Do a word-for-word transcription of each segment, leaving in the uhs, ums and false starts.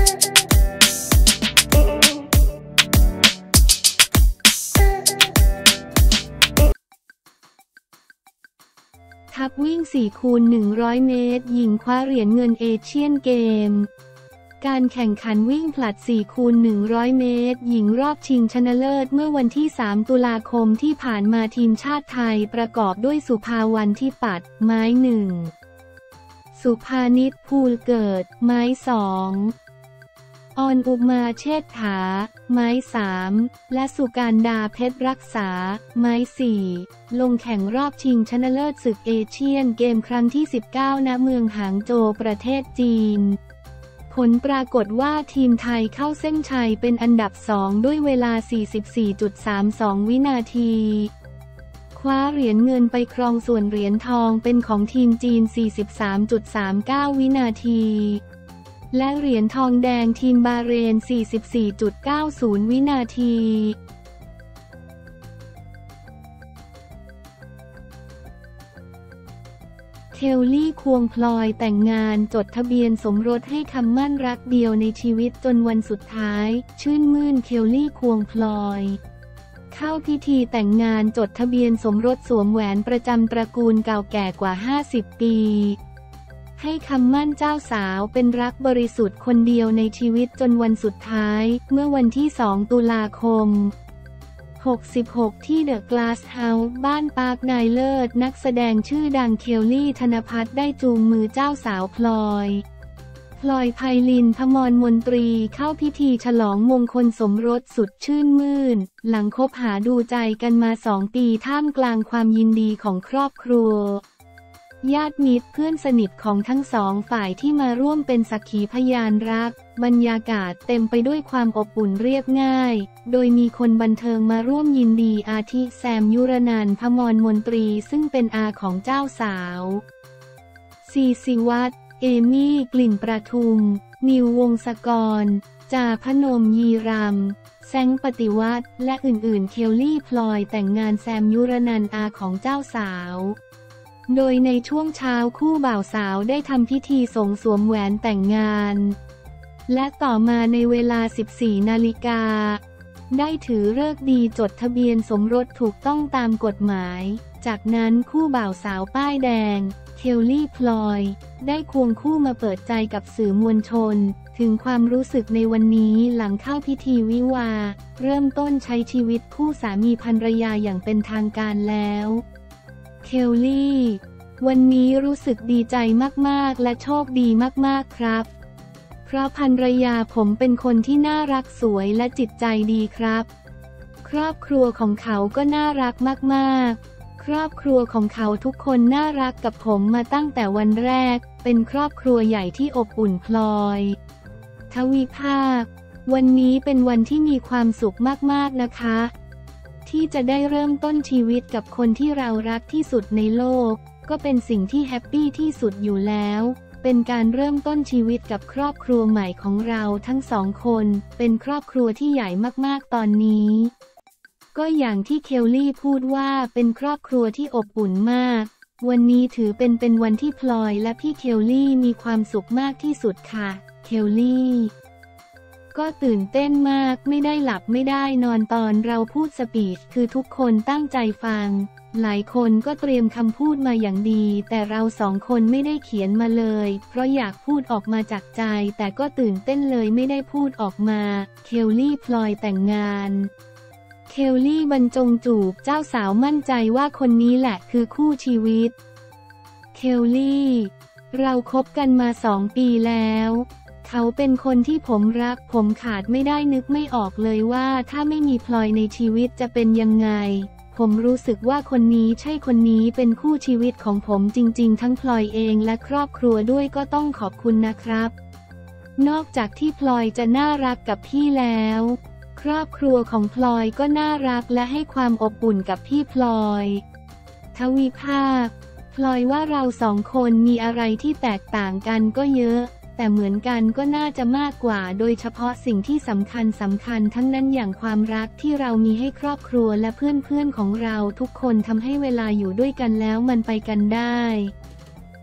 ทัพวิ่ง สี่คูณหนึ่งร้อย เมตรหญิงคว้าเหรียญเงินเอเชียนเกมการแข่งขันวิ่งผลัด สี่คูณหนึ่งร้อย เมตรหญิงรอบชิงชนะเลิศเมื่อวันที่ สาม ตุลาคมที่ผ่านมาทีมชาติไทยประกอบด้วยสุภาวรรณที่ปัดไม้หนึ่งสุภานิชภูลเกิดไม้สองออนอุมาเชษฐาไม้สามและสุการดาเพชรรักษาไม้สี่ลงแข่งรอบชิงชนะเลิศศึกเอเชียนเกมครั้งที่ สิบเก้า ณ เมืองหางโจวประเทศจีนผลปรากฏว่าทีมไทยเข้าเส้นชัยเป็นอันดับสองด้วยเวลา สี่สิบสี่จุดสามสอง วินาทีคว้าเหรียญเงินไปครองส่วนเหรียญทองเป็นของทีมจีน สี่สิบสามจุดสามเก้า วินาทีและเหรียญทองแดงทีมบาเรน สี่สิบสี่จุดเก้าศูนย์ วินาทีเคลลี่ควงพลอยแต่งงานจดทะเบียนสมรสให้คำมั่นรักเดียวในชีวิตจนวันสุดท้ายชื่นมื่นเคลลี่ควงพลอยเข้าพิธีแต่งงานจดทะเบียนสมรสสวมแหวนประจำตระกูลเก่าแก่กว่าห้าสิบปีให้คำมั่นเจ้าสาวเป็นรักบริสุทธิ์คนเดียวในชีวิตจนวันสุดท้ายเมื่อวันที่ สอง ตุลาคม หกสิบหก ที่เดอะกลาสเฮาส์บ้านปาร์คนายเลิศนักแสดงชื่อดังเคลลี่ธนภัทรได้จูงมือเจ้าสาวพลอยพลอยไพลินพมรมนตรีเข้าพิธีฉลองมงคลสมรสสุดชื่นมื่นหลังคบหาดูใจกันมาสองปีท่ามกลางความยินดีของครอบครัวญาติมิตรเพื่อนสนิทของทั้งสองฝ่ายที่มาร่วมเป็นสักขีพยานรักบรรยากาศเต็มไปด้วยความอบอุ่นเรียบง่ายโดยมีคนบันเทิงมาร่วมยินดีอาทิแซมยุรนันท์พมรมนตรีซึ่งเป็นอาของเจ้าสาวซีศิวัตรเอมี่กลิ่นประทุมนิววงศกรจาพนมยีรำแซงปฏิวัติและอื่นๆเคลลี่พลอยแต่งงานแซมยุรนันท์อาของเจ้าสาวโดยในช่วงเช้าคู่บ่าวสาวได้ทำพิธีส่งสวมแหวนแต่งงานและต่อมาในเวลา สิบสี่ นาฬิกาได้ถือฤกษ์ดีจดทะเบียนสมรสถูกต้องตามกฎหมายจากนั้นคู่บ่าวสาวป้ายแดงเคลลี่พลอยได้ควงคู่มาเปิดใจกับสื่อมวลชนถึงความรู้สึกในวันนี้หลังเข้าพิธีวิวาห์เริ่มต้นใช้ชีวิตคู่สามีภรรยาอย่างเป็นทางการแล้วเคลลี่วันนี้รู้สึกดีใจมากๆและโชคดีมากๆครับเพราะภรรยาผมเป็นคนที่น่ารักสวยและจิตใจดีครับครอบครัวของเขาก็น่ารักมากๆครอบครัวของเขาทุกคนน่ารักกับผมมาตั้งแต่วันแรกเป็นครอบครัวใหญ่ที่อบอุ่นพลอยทวีภาควันนี้เป็นวันที่มีความสุขมากๆนะคะที่จะได้เริ่มต้นชีวิตกับคนที่เรารักที่สุดในโลกก็เป็นสิ่งที่แฮปปี้ที่สุดอยู่แล้วเป็นการเริ่มต้นชีวิตกับครอบครัวใหม่ของเราทั้งสองคนเป็นครอบครัวที่ใหญ่มากๆตอนนี้ก็อย่างที่เคลลี่พูดว่าเป็นครอบครัวที่อบอุ่นมากวันนี้ถือเป็นเป็นวันที่พลอยและพี่เคลลี่มีความสุขมากที่สุดค่ะเคลลี่ก็ตื่นเต้นมากไม่ได้หลับไม่ได้นอนตอนเราพูดสปีชคือทุกคนตั้งใจฟังหลายคนก็เตรียมคำพูดมาอย่างดีแต่เราสองคนไม่ได้เขียนมาเลยเพราะอยากพูดออกมาจากใจแต่ก็ตื่นเต้นเลยไม่ได้พูดออกมาเคลลี่พลอยแต่งงานเคลลี่บรรจงจูบเจ้าสาวมั่นใจว่าคนนี้แหละคือคู่ชีวิตเคลลี่เราคบกันมาสองปีแล้วเขาเป็นคนที่ผมรักผมขาดไม่ได้นึกไม่ออกเลยว่าถ้าไม่มีพลอยในชีวิตจะเป็นยังไงผมรู้สึกว่าคนนี้ใช่คนนี้เป็นคู่ชีวิตของผมจริงๆทั้งพลอยเองและครอบครัวด้วยก็ต้องขอบคุณนะครับนอกจากที่พลอยจะน่ารักกับพี่แล้วครอบครัวของพลอยก็น่ารักและให้ความอบอุ่นกับพี่พลอยทวีภาคพลอยว่าเราสองคนมีอะไรที่แตกต่างกันก็เยอะแต่เหมือนกันก็น่าจะมากกว่าโดยเฉพาะสิ่งที่สำคัญสำคัญทั้งนั้นอย่างความรักที่เรามีให้ครอบครัวและเพื่อนๆของเราทุกคนทำให้เวลาอยู่ด้วยกันแล้วมันไปกันได้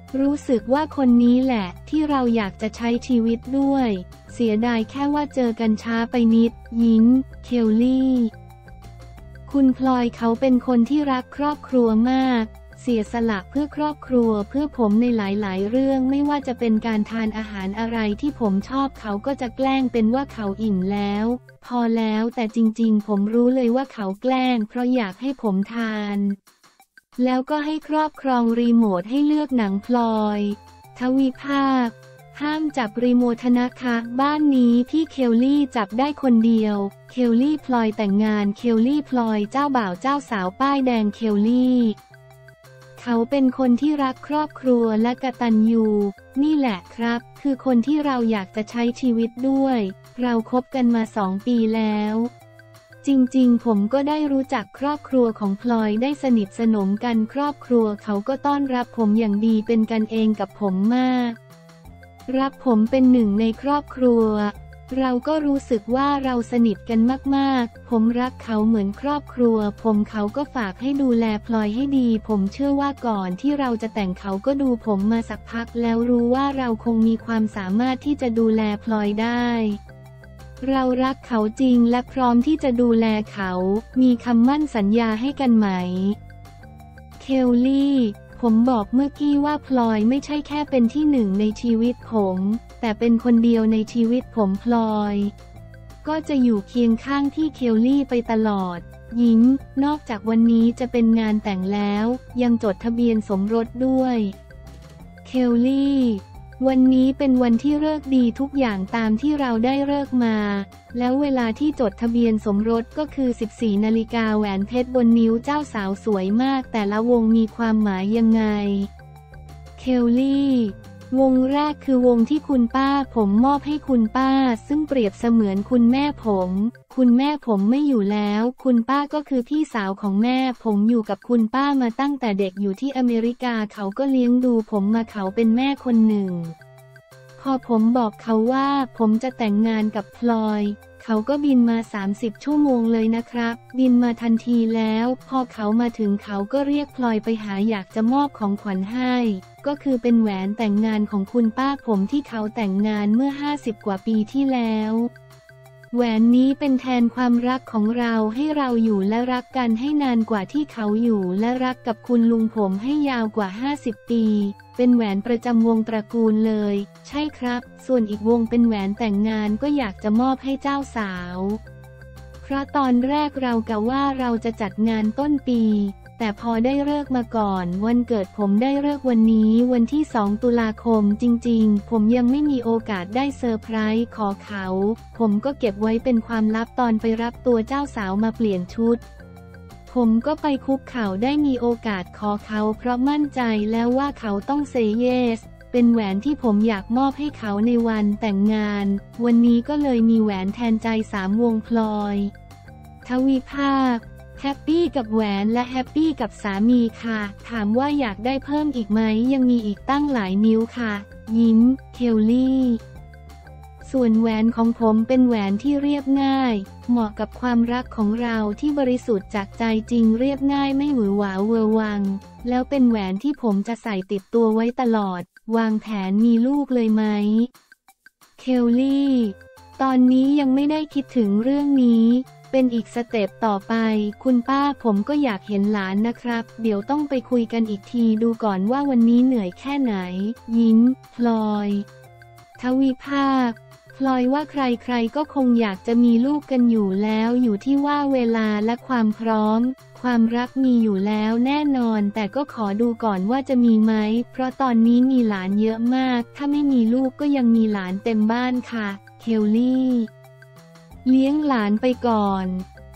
รู้สึกว่าคนนี้แหละที่เราอยากจะใช้ชีวิตด้วยเสียดายแค่ว่าเจอกันช้าไปนิดยิ้มเคลลี่คุณพลอยเขาเป็นคนที่รักครอบครัวมากเสียสละเพื่อครอบครัวเพื่อผมในหลายๆเรื่องไม่ว่าจะเป็นการทานอาหารอะไรที่ผมชอบเขาก็จะแกล้งเป็นว่าเขาอิ่มแล้วพอแล้วแต่จริงๆผมรู้เลยว่าเขาแกล้งเพราะอยากให้ผมทานแล้วก็ให้ครอบครองรีโมทให้เลือกหนังพลอยทวีภาคห้ามจับรีโมทนะคะบ้านนี้พี่เคลลี่จับได้คนเดียวเคลลี่พลอยแต่งงานเคลลี่พลอยเจ้าบ่าวเจ้าสาวป้ายแดงเคลลี่เขาเป็นคนที่รักครอบครัวและกตัญญูนี่แหละครับคือคนที่เราอยากจะใช้ชีวิตด้วยเราคบกันมาสองปีแล้วจริงๆผมก็ได้รู้จักครอบครัวของพลอยได้สนิทสนมกันครอบครัวเขาก็ต้อนรับผมอย่างดีเป็นกันเองกับผมมากรับผมเป็นหนึ่งในครอบครัวเราก็รู้สึกว่าเราสนิทกันมากๆผมรักเขาเหมือนครอบครัวผมเขาก็ฝากให้ดูแลพลอยให้ดีผมเชื่อว่าก่อนที่เราจะแต่งเขาก็ดูผมมาสักพักแล้วรู้ว่าเราคงมีความสามารถที่จะดูแลพลอยได้เรารักเขาจริงและพร้อมที่จะดูแลเขามีคำมั่นสัญญาให้กันไหมเคลลี่ผมบอกเมื่อกี้ว่าพลอยไม่ใช่แค่เป็นที่หนึ่งในชีวิตผมแต่เป็นคนเดียวในชีวิตผมพลอยก็จะอยู่เคียงข้างที่เคลลี่ไปตลอดยิ้มนอกจากวันนี้จะเป็นงานแต่งแล้วยังจดทะเบียนสมรสด้วยเคลลี่วันนี้เป็นวันที่ฤกษ์ดีทุกอย่างตามที่เราได้ฤกษ์มาแล้วเวลาที่จดทะเบียนสมรสก็คือสิบสี่นาฬิกาแหวนเพชรบนนิ้วเจ้าสาวสวยมากแต่ละวงมีความหมายยังไงเคลลี่วงแรกคือวงที่คุณป้าผมมอบให้คุณป้าซึ่งเปรียบเสมือนคุณแม่ผมคุณแม่ผมไม่อยู่แล้วคุณป้าก็คือพี่สาวของแม่ผมอยู่กับคุณป้ามาตั้งแต่เด็กอยู่ที่อเมริกาเขาก็เลี้ยงดูผมมาเขาเป็นแม่คนหนึ่งพอผมบอกเขาว่าผมจะแต่งงานกับพลอยเขาก็บินมาสามสิบชั่วโมงเลยนะครับบินมาทันทีแล้วพอเขามาถึงเขาก็เรียกพลอยไปหาอยากจะมอบของขวัญให้ก็คือเป็นแหวนแต่งงานของคุณป้าผมที่เขาแต่งงานเมื่อห้าสิบกว่าปีที่แล้วแหวนนี้เป็นแทนความรักของเราให้เราอยู่และรักกันให้นานกว่าที่เขาอยู่และรักกับคุณลุงผมให้ยาวกว่าห้าสิบปีเป็นแหวนประจำวงตระกูลเลยใช่ครับส่วนอีกวงเป็นแหวนแต่งงานก็อยากจะมอบให้เจ้าสาวเพราะตอนแรกเรากะว่าเราจะจัดงานต้นปีแต่พอได้ฤกษ์มาก่อนวันเกิดผมได้ฤกษ์วันนี้วันที่สองตุลาคมจริงๆผมยังไม่มีโอกาสได้เซอร์ไพรส์ขอเขาผมก็เก็บไว้เป็นความลับตอนไปรับตัวเจ้าสาวมาเปลี่ยนชุดผมก็ไปคุกเข่าได้มีโอกาสขอเขาเพราะมั่นใจแล้วว่าเขาต้องเซย์เยสเป็นแหวนที่ผมอยากมอบให้เขาในวันแต่งงานวันนี้ก็เลยมีแหวนแทนใจสามวงพลอยทวีภาคแฮปปี้กับแหวนและแฮปปี้กับสามีค่ะถามว่าอยากได้เพิ่มอีกไหมยังมีอีกตั้งหลายนิ้วค่ะยิ้มเคลลี่ส่วนแหวนของผมเป็นแหวนที่เรียบง่ายเหมาะกับความรักของเราที่บริสุทธิ์จากใจจริงเรียบง่ายไม่หวือหวาเวอร์วังแล้วเป็นแหวนที่ผมจะใส่ติดตัวไว้ตลอดวางแผนมีลูกเลยไหมเคลลี่ตอนนี้ยังไม่ได้คิดถึงเรื่องนี้เป็นอีกสเต็ปต่อไปคุณป้าผมก็อยากเห็นหลานนะครับเดี๋ยวต้องไปคุยกันอีกทีดูก่อนว่าวันนี้เหนื่อยแค่ไหนยิ้มพลอยทวีภาคพลอยว่าใครๆก็คงอยากจะมีลูกกันอยู่แล้วอยู่ที่ว่าเวลาและความพร้อมความรักมีอยู่แล้วแน่นอนแต่ก็ขอดูก่อนว่าจะมีไหมเพราะตอนนี้มีหลานเยอะมากถ้าไม่มีลูกก็ยังมีหลานเต็มบ้านค่ะเคลลี่เลี้ยงหลานไปก่อน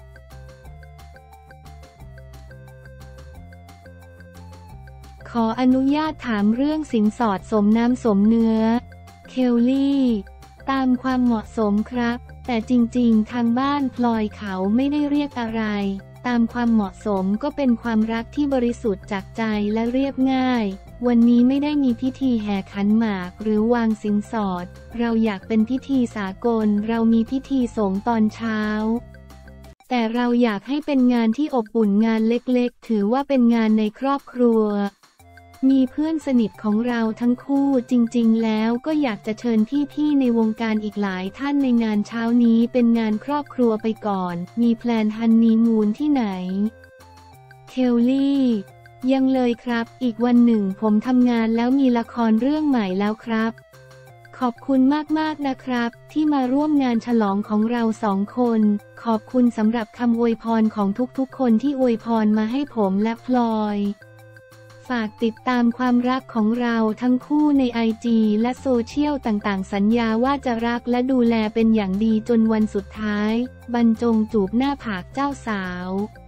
ขออนุญาตถามเรื่องสินสอดสมน้ำสมเนื้อเคลลี่ตามความเหมาะสมครับแต่จริงๆทางบ้านพลอยเขาไม่ได้เรียกอะไรตามความเหมาะสมก็เป็นความรักที่บริสุทธิ์จากใจและเรียบง่ายวันนี้ไม่ได้มีพิธีแห่ขันหมากหรือวางสินสอดเราอยากเป็นพิธีสากลเรามีพิธีสงฆ์ตอนเช้าแต่เราอยากให้เป็นงานที่อบอุ่นงานเล็กๆถือว่าเป็นงานในครอบครัวมีเพื่อนสนิทของเราทั้งคู่จริงๆแล้วก็อยากจะเชิญพี่ๆในวงการอีกหลายท่านในงานเช้านี้เป็นงานครอบครัวไปก่อนมีแพลนฮันนีมูนที่ไหนเคลลี่ยังเลยครับอีกวันหนึ่งผมทำงานแล้วมีละครเรื่องใหม่แล้วครับขอบคุณมากๆนะครับที่มาร่วมงานฉลองของเราสองคนขอบคุณสำหรับคำอวยพรของทุกๆคนที่อวยพรมาให้ผมและพลอยฝากติดตามความรักของเราทั้งคู่ในไอจีและโซเชียลต่างๆสัญญาว่าจะรักและดูแลเป็นอย่างดีจนวันสุดท้ายบรรจงจูบหน้าผากเจ้าสาว